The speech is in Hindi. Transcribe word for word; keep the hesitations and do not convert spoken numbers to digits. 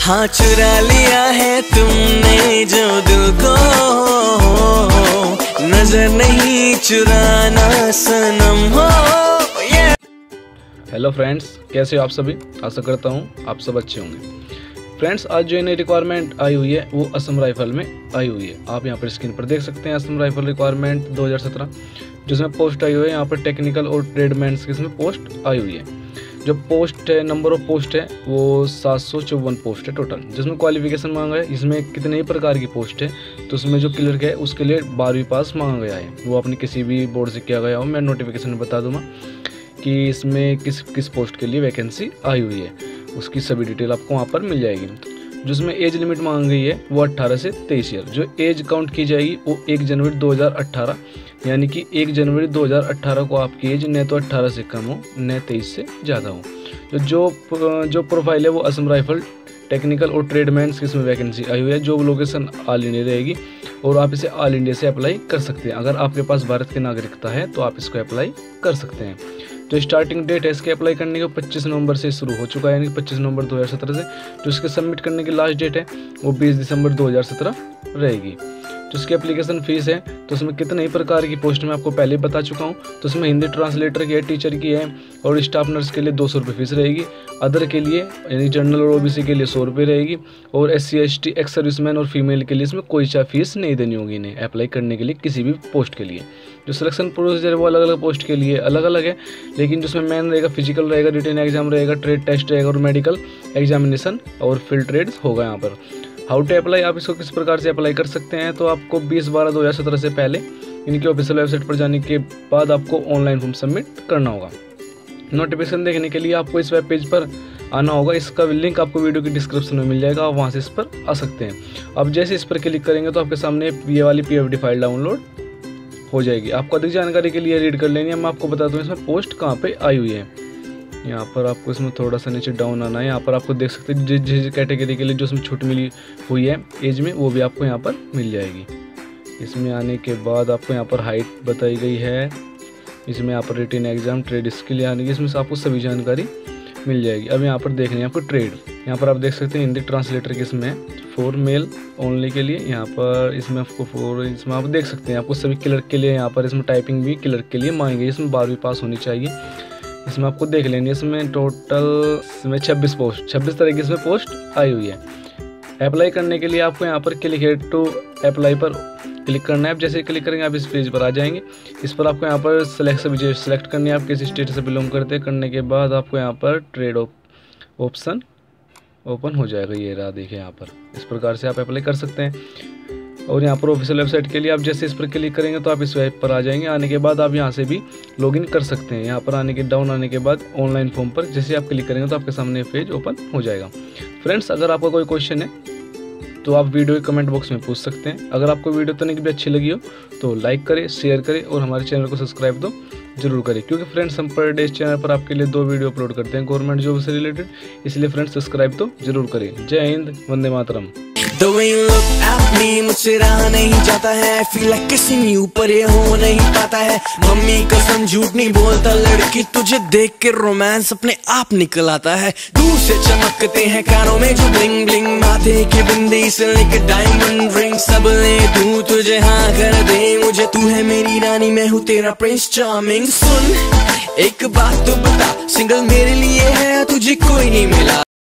हाँ चुरा लिया है तुमने जो दिल को, नजर नहीं चुराना सनम हो। हेलो फ्रेंड्स, कैसे हो आप सभी? आशा करता हूँ आप सब अच्छे होंगे। फ्रेंड्स, आज जो नई रिक्वायरमेंट आई हुई है वो असम राइफल में आई हुई है। आप यहाँ पर स्क्रीन पर देख सकते हैं असम राइफल रिक्वायरमेंट दो हज़ार सत्रह, जिसमें पोस्ट आई हुई है। यहाँ पर टेक्निकल और ट्रेडमैन्स की इसमें पोस्ट आई हुई है। जो पोस्ट है, नंबर ऑफ पोस्ट है वो सात सौ चौवन पोस्ट है टोटल। जिसमें क्वालिफिकेशन मांगा है, इसमें कितने ही प्रकार की पोस्ट है, तो उसमें जो क्लर्क है उसके लिए बारहवीं पास मांगा गया है। वो अपने किसी भी बोर्ड से किया गया हो, मैं नोटिफिकेशन में बता दूंगा कि इसमें किस किस पोस्ट के लिए वैकेंसी आई हुई है। उसकी सभी डिटेल आपको वहाँ पर मिल जाएगी। जिसमें एज लिमिट मांगी गई है वो अट्ठारह से तेईस ईयर। जो एज काउंट की जाएगी वो एक जनवरी दो हज़ार अट्ठारह, यानी कि एक जनवरी दो हज़ार अट्ठारह को आपकी एज न तो अट्ठारह से कम हो न तेईस से ज़्यादा हो। तो जो जो प्रोफाइल है वो असम राइफल टेक्निकल और ट्रेडमैन्स की इसमें वैकेंसी आई हुई है। जो लोकेशन ऑल इंडिया रहेगी और आप इसे ऑल इंडिया से अप्लाई कर सकते हैं। अगर आपके पास भारत की नागरिकता है तो आप इसको अप्लाई कर सकते हैं। जो स्टार्टिंग डेट है इसके अप्लाई करने का पच्चीस नवंबर से शुरू हो चुका है, यानी पच्चीस नवंबर दो हज़ार सत्रह से। जो इसके सबमिट करने की लास्ट डेट है वो बीस दिसंबर दो हज़ार सत्रह रहेगी। जो इसकी एप्लीकेशन फीस है तो उसमें कितने ही प्रकार की पोस्ट में आपको पहले बता चुका हूँ। तो उसमें हिंदी ट्रांसलेटर की है, टीचर की है और स्टाफ नर्स के लिए दो सौ रुपये फीस रहेगी। अदर के लिए यानी जनरल और ओबीसी के लिए सौ रुपये रहेगी। और S C S T ex serviceman और फीमेल के लिए इसमें कोई सा फीस नहीं देनी होगी इन्हें अप्लाई करने के लिए किसी भी पोस्ट के लिए। जो सिलेक्शन प्रोसीजर है वो अलग अलग पोस्ट के लिए अलग अलग है, लेकिन जिसमें मेन रहेगा फिजिकल रहेगा, रिटन एग्जाम रहेगा, ट्रेड टेस्ट रहेगा और मेडिकल एग्जामिनेशन और फील्ड ट्रेड्स होगा। यहाँ पर हाउ टू अप्लाई, आप इसको किस प्रकार से अप्लाई कर सकते हैं। तो आपको बीस बारह दो हज़ार सत्रह से पहले इनकी ऑफिशियल वेबसाइट पर जाने के बाद आपको ऑनलाइन फॉर्म सबमिट करना होगा। नोटिफिकेशन देखने के लिए आपको इस वेब पेज पर आना होगा। इसका लिंक आपको वीडियो की डिस्क्रिप्शन में मिल जाएगा, आप वहाँ से इस पर आ सकते हैं। अब जैसे इस पर क्लिक करेंगे तो आपके सामने ये वाली P F D file download हो जाएगी। आपको अधिक जानकारी के लिए रीड कर लेनी है। मैं आपको बता दूँ इसमें पोस्ट कहाँ पे आई हुई है। यहाँ पर आपको इसमें थोड़ा सा नीचे डाउन आना है। यहाँ पर आपको देख सकते हैं जिस जिस कैटेगरी के लिए जो इसमें छूट मिली हुई है एज में, वो भी आपको यहाँ पर मिल जाएगी। इसमें आने के बाद आपको यहाँ पर हाइट बताई गई है। इसमें यहाँ पर रिटन एग्जाम, ट्रेड स्किल, यानी कि इसमें से आपको सभी जानकारी मिल जाएगी। अब यहाँ पर देख लें आपको ट्रेड, यहाँ पर आप देख सकते हैं हिंदी ट्रांसलेटर की इसमें फोर मेल ओनली के लिए। यहाँ पर इसमें आपको फोर, इसमें आप देख सकते हैं आपको सभी क्लर्क के लिए यहाँ पर इसमें टाइपिंग भी क्लर्क के लिए मांगी गई। इसमें बारहवीं पास होनी चाहिए। इसमें आपको देख लेंगे इसमें टोटल इसमें छब्बीस पोस्ट छब्बीस तरह की इसमें पोस्ट आई हुई है। अप्लाई करने के लिए आपको यहाँ पर क्लिक हेयर टू अप्लाई पर क्लिक करना है। आप जैसे क्लिक करेंगे आप इस पेज पर आ जाएंगे। इस पर आपको यहाँ पर सेलेक्ट सब्जेक्ट सेलेक्ट करनी है, आप किस स्टेट से बिलोंग करते हैं। करने के बाद आपको यहाँ पर ट्रेड ऑप्शन ओपन हो जाएगा। ये रहा, देखिए यहाँ पर इस प्रकार से आप अप्लाई कर सकते हैं। और यहाँ पर ऑफिशियल वेबसाइट के लिए आप जैसे इस पर क्लिक करेंगे तो आप इस वेब पर आ जाएंगे। आने के बाद आप यहाँ से भी लॉगिन कर सकते हैं। यहाँ पर आने के डाउन आने के बाद ऑनलाइन फॉर्म पर जैसे आप क्लिक करेंगे तो आपके सामने पेज ओपन हो जाएगा। फ्रेंड्स, अगर आपका कोई क्वेश्चन है तो आप वीडियो के कमेंट बॉक्स में पूछ सकते हैं। अगर आपको वीडियो तनिक भी अच्छी लगी हो तो लाइक करें, शेयर करें और हमारे चैनल को सब्सक्राइब तो जरूर करें, क्योंकि फ्रेंड्स हम पर डे इस चैनल पर आपके लिए दो वीडियो अपलोड करते हैं गवर्नमेंट जॉब से रिलेटेड। इसलिए फ्रेंड्स सब्सक्राइब तो जरूर करें। जय Hind, Vande Mataram. The way you look at me, मुझसे रहा नहीं जाता है। I feel like kissing you, पर ये हो नहीं पाता है। मम्मी कसम झूठ नहीं बोलता लड़की, तुझे देख के रोमांस अपने आप निकल आता है। दूर से चमकते हैं कानों में जो ब्लिंग ब्लिंग, माथे की बिंदी से लेकर डायमंड रिंग, सब ले दूं तुझे हाँ कर दे मुझे। तू है मेरी रानी, मैं हूँ तेरा प्रिंस चार्मिंग। सुन एक बात तो बता, सिंगल मेरे लिए है, तुझे कोई नहीं मिला।